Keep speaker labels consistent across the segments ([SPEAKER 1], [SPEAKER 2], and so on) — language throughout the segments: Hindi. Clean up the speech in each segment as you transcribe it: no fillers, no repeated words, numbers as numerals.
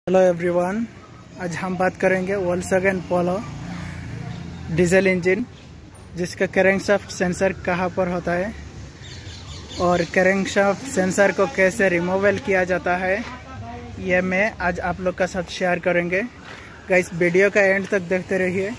[SPEAKER 1] हेलो एवरीवन, आज हम बात करेंगे वोल्क्सवैगन पोलो डीजल इंजन जिसका क्रैंकशाफ्ट सेंसर कहाँ पर होता है और क्रैंकशाफ्ट सेंसर को कैसे रिमूवल किया जाता है, ये मैं आज आप लोग का साथ शेयर करेंगे। गाइस, वीडियो का एंड तक देखते रहिए।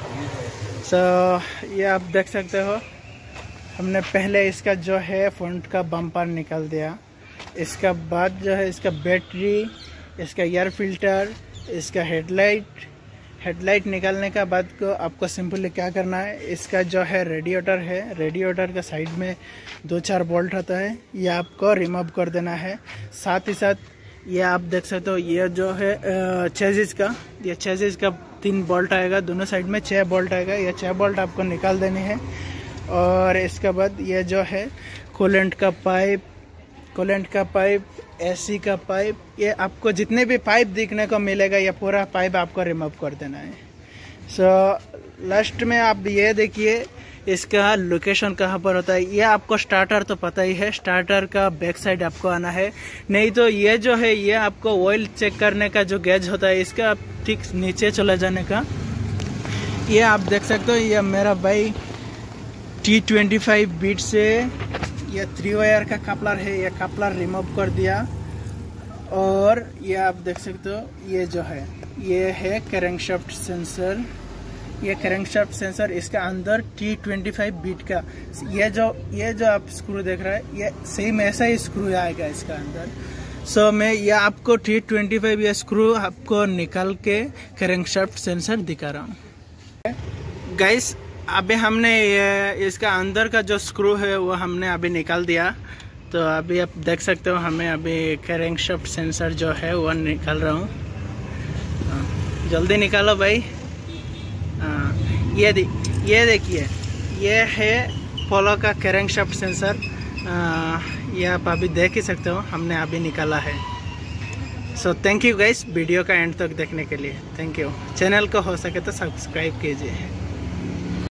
[SPEAKER 1] ये आप देख सकते हो, हमने पहले इसका जो है फ्रंट का बम्पर निकाल दिया। इसका बाद जो है इसका बैटरी, इसका एयर फिल्टर, इसका हेडलाइट निकालने का बाद को आपको सिंपली क्या करना है, इसका जो है रेडिएटर का साइड में 2-4 बोल्ट होता है, ये आपको रिमूव कर देना है। साथ ही साथ ये आप देख सकते हो, ये जो है चेसिस का 3 बोल्ट आएगा, दोनों साइड में 6 बोल्ट आएगा। ये 6 बोल्ट आपको निकाल देने हैं। और इसके बाद ये जो है कूलेंट का पाइप, एसी का पाइप, ये आपको जितने भी पाइप दिखने को मिलेगा ये पूरा पाइप आपको रिमूव कर देना है। लास्ट में आप ये देखिए इसका लोकेशन कहाँ पर होता है। ये आपको स्टार्टर तो पता ही है, स्टार्टर का बैक साइड आपको आना है। नहीं तो ये जो है ये आपको ऑयल चेक करने का जो गेज होता है इसका ठीक नीचे चले जाने का। ये आप देख सकते हो, ये मेरा भाई T25 बीट से ये 3 वायर का कपलर है, ये कपलर रिमूव कर दिया। और ये आप देख सकते हो, ये जो है ये है क्रैंकशाफ्ट सेंसर। ये क्रैंकशाफ्ट सेंसर, इसका अंदर T25 बीट का ये जो आप स्क्रू देख रहे हैं, ये सेम ऐसा ही स्क्रू आएगा इसका अंदर। मैं ये आपको T25 ये स्क्रू आपको निकाल के क्रैंकशाफ्ट सेंसर दिखा रहा हूँ। गाइस, अभी हमने ये इसका अंदर का जो स्क्रू है वो हमने अभी निकाल दिया। तो अभी आप देख सकते हो, हमें अभी क्रैंकशाफ्ट सेंसर जो है वो निकाल रहा हूँ। जल्दी निकालो भाई। ये देखिए, ये है पोलो का क्रैंकशाफ्ट सेंसर। ये आप अभी देख ही सकते हो, हमने अभी निकाला है। थैंक यू गाइस, वीडियो का एंड तक देखने के लिए थैंक यू। चैनल को हो सके तो सब्सक्राइब कीजिए।